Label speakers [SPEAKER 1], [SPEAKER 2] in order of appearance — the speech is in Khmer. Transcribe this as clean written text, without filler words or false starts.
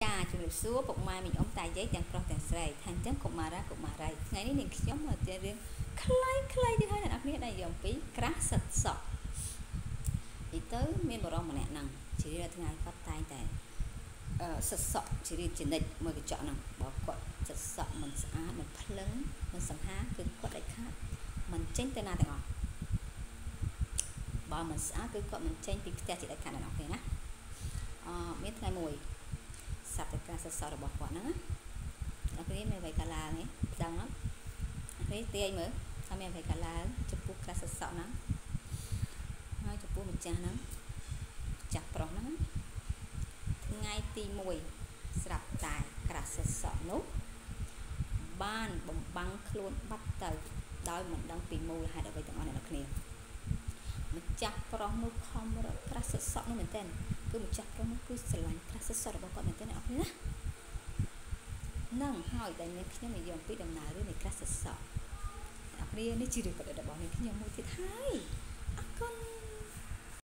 [SPEAKER 1] ចាជំរាបសួរពុកម៉ែមីអ៊ំតាយាយទាំងប្រុសទាំងស្រីថាអញ្ចឹងកុមារ៉ាថ្ងៃនេះនាងខ្ញុំមកជម្រាបរឿងខ្លីទៀតហើយអ្នកនរគ្នាដែលយកពីក្រាស់សិតសក់ទីទៅមានបរិមម្នាក់ហ្នឹងជារៀងរាល់ថ្ងៃគាត់តែងតែសិតសក់ជារៀងជានិច្ចមើលកញ្ចក់ហ្នឹងបើគាត់សិតសក់មិនស្អាតមិនភ្លឹងមិនសង្ហាគឺគាត់ដាច់ខាតមិនចេញទៅណាទាំងអស់បើមិនស្អាតគឺគាត់មិនចេញពីផ្ទះជាដាច់ខាតអ្នកនរគ្នាណាមានថ្ងៃមួយសប្តាហ៍ការសិតសក់របស់គាត់ហ្នឹងណាអ្នកគ្នាមានអ្វីកើតឡើងទេដឹងអត់អ្នកគ្នាទាយមើលថាមានអ្វីកើតឡើងចំពោះការសិតសក់ហ្នឹងហើយចំពោះម្ចាស់ហ្នឹងចាស់ប្រុសហ្នឹងថ្ងៃទី1ស្រាប់តែក្រាស់សិតសក់នោះបានបំបាំងខ្លួនបាត់ទៅដោយមិនដឹងពីមូលហេតុអ្វីទាំងអស់អ្នកគ្នាម្ចាស់ប្រុសនោះខំរកក្រាស់សិតសក់នោះមែនទែនគឺម្ចាស់ប្រុសនោះគឺស្រឡាញ់ក្រាស់សិតសក់របស់គាត់មែនទែនអ្នកគ្នាណានឹងហើយដែលនាងខ្ញុំនិយាយអំពីដំណើររឿងនៃក្រាស់សិតសក់អ្នកគ្នានេះជារឿងប្រឌិតរបស់នាងខ្ញុំមួយ